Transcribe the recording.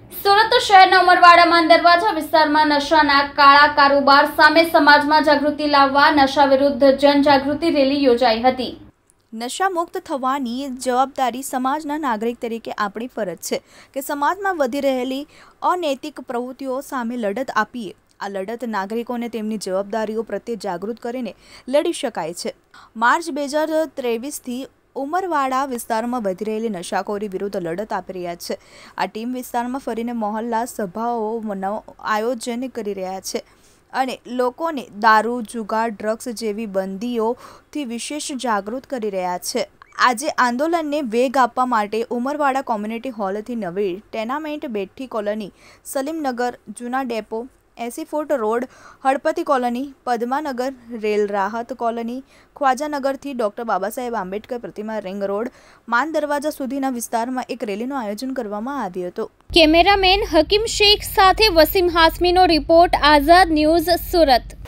સુરત શહેરના ઉમરવાડામાં દરવાજા વિસ્તારમાં નશાના કાળા કારોબાર સામે સમાજમાં જાગૃતિ લાવવા નશા વિરુદ્ધ જનજાગૃતિ રેલી યોજાઈ હતી। નશા મુક્ત થવાની જવાબદારી સમાજના નાગરિક તરીકે આપણી ફરજ છે કે સમાજમાં વધી રહેલી અનૈતિક પ્રવૃત્તિઓ સામે લડત આપીએ। આ લડત નાગરિકોને તેમની જવાબદારીઓ પ્રત્યે જાગૃત કરીને લડી શકાય છે। માર્ચ 2023થી ઉમરવાડા વિસ્તારમાં વધી રહેલી નશાખોરી વિરુદ્ધ લડત આપી રહ્યા છે। આ ટીમ વિસ્તારમાં ફરીને મોહલ્લા સભાઓનું આયોજન કરી રહ્યા છે અને લોકોને દારૂ, જુગાર, ડ્રગ્સ જેવી બંદીઓથી વિશેષ જાગૃત કરી રહ્યા છે। આજે આંદોલનને વેગ આપવા માટે ઉમરવાડા કોમ્યુનિટી હોલથી નવી ટેનામેન્ટ બેઠી કોલોની, સલીમનગર, જૂના depot, 80 feet road, Halpati colony, Padmanagar, rail રાહત કોલોની, ખ્વાજાનગરથી ડૉક્ટર બાબાસાહેબ આંબેડકર પ્રતિમા રિંગ રોડ, માન દરવાજા સુધીના વિસ્તારમાં એક રેલીનું આયોજન કરવામાં આવ્યું હતું। કેમેરામેન હકીમ શેખ સાથે વસીમ હાસમીનો રિપોર્ટ, આઝાદ ન્યૂઝ, સુરત।